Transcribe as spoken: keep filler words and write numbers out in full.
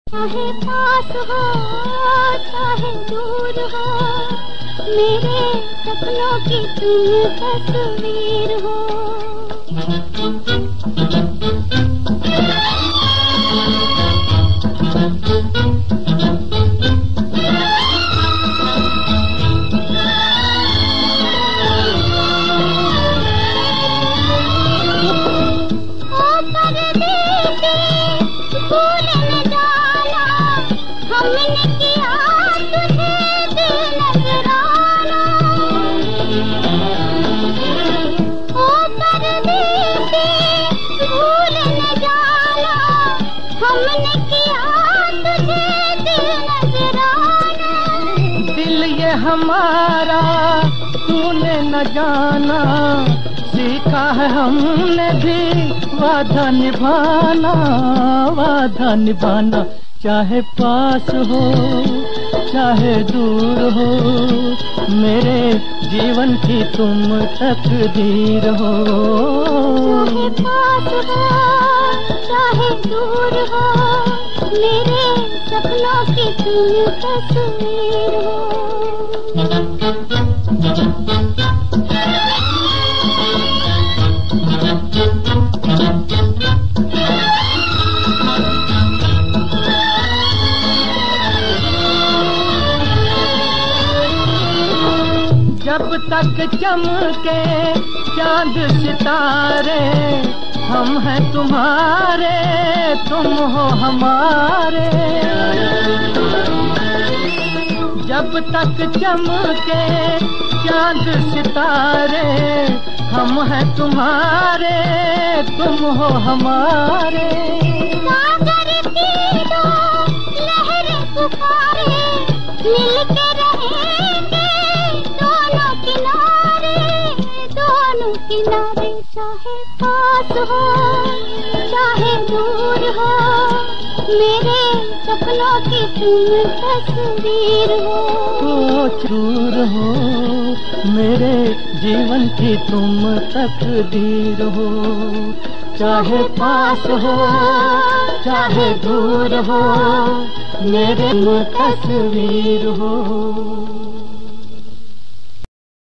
चाहे पास हो चाहे दूर हो, मेरे सपनों की तुम तस्वीर हो। ओ परदेसी भूल न जाना, हमने किया तुझे दिल नजराना। ओ परदेसी भूल न जाना, हमने किया तुझे दिल नजराना। दिल ये हमारा तूने न जाना, सीखा है हमने भी वादा निभाना, वादा निभाना। चाहे पास हो चाहे दूर हो, मेरे जीवन की तुम तकदीर हो। चाहे पास हो चाहे दूर हो, मेरे सपनों की तुम तस्वीर हो। जब तक चमके चांद सितारे, हम हैं तुम्हारे तुम हो हमारे। जब तक चमके चांद सितारे, हम हैं तुम्हारे तुम हो हमारे। सागर की दो लहरें पुकारे, मिलके रहेंगे दोनों किनारे, दोनों किनारे। चाहे पास हो चाहे दूर हो, मेरे सपनों की तुम तस्वीर हो। ओ चूर हो मेरे जीवन की तुम तकदीर हो। चाहे पास हो चाहे दूर हो, मेरे तस्वीर हो।